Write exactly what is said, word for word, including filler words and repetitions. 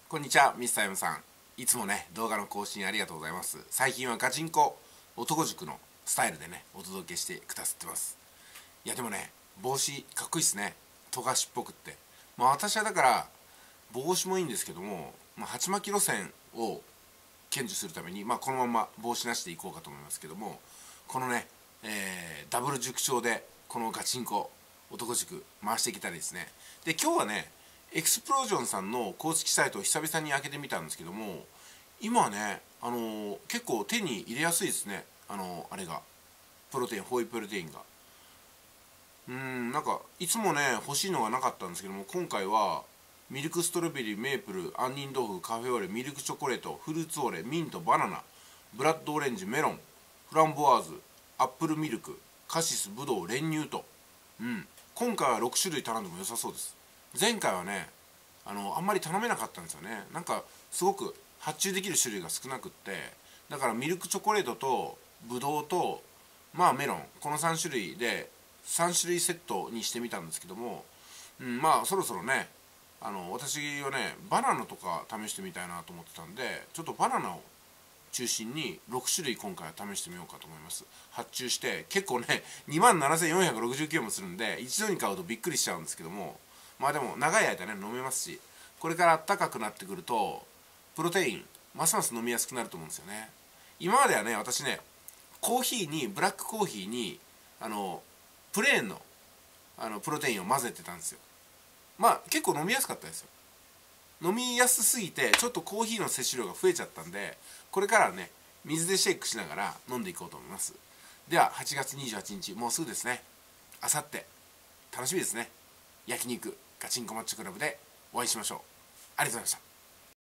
こんにちは、ミスター M さん。いつもね、動画の更新ありがとうございます。最近はガチンコ男塾のスタイルでね、お届けしてくださってます。いやでもね、帽子かっこいいっすね。富樫っぽくって。まあ私はだから、帽子もいいんですけども、まあ、鉢巻き路線を堅持するために、まあこのまま帽子なしでいこうかと思いますけども、このね、えー、ダブル塾長で、このガチンコ男塾回していけたらですね。で、今日はね、エクスプロージョンさんの公式サイトを久々に開けてみたんですけども、今はね、あのー、結構手に入れやすいですね。あのー、あれがプロテイン、ホイプロテインがうーんなんかいつもね欲しいのがなかったんですけども、今回はミルクストロベリー、メープル、杏仁豆腐、カフェオレ、ミルクチョコレート、フルーツオレ、ミント、バナナ、ブラッドオレンジ、メロン、フランボワーズ、アップルミルク、カシス、ブドウ、練乳と、うん今回はろくしゅるい頼んでも良さそうです。前回はね、あのあんまり頼めなかったんですよね。なんかすごく発注できる種類が少なくって、だからミルクチョコレートとブドウとまあメロン、このさんしゅるいでさんしゅるいセットにしてみたんですけども、うん、まあそろそろね、あの私はねバナナとか試してみたいなと思ってたんで、ちょっとバナナを中心にろくしゅるい今回は試してみようかと思います。発注して結構ねにまんななせんよんひゃくろくじゅうきゅうえんもするんで、一度に買うとびっくりしちゃうんですけども、まあでも長い間ね飲めますし、これから暖かくなってくるとプロテインますます飲みやすくなると思うんですよね。今まではね、私ねコーヒーにブラックコーヒーにあのプレーンのあのプロテインを混ぜてたんですよ。まあ結構飲みやすかったですよ。飲みやすすぎてちょっとコーヒーの摂取量が増えちゃったんで、これからはね水でシェイクしながら飲んでいこうと思います。でははちがつにじゅうはちにち、もうすぐですね。あさって楽しみですね。焼肉ガチンコマッチョクラブでお会いしましょう。ありがとうございました。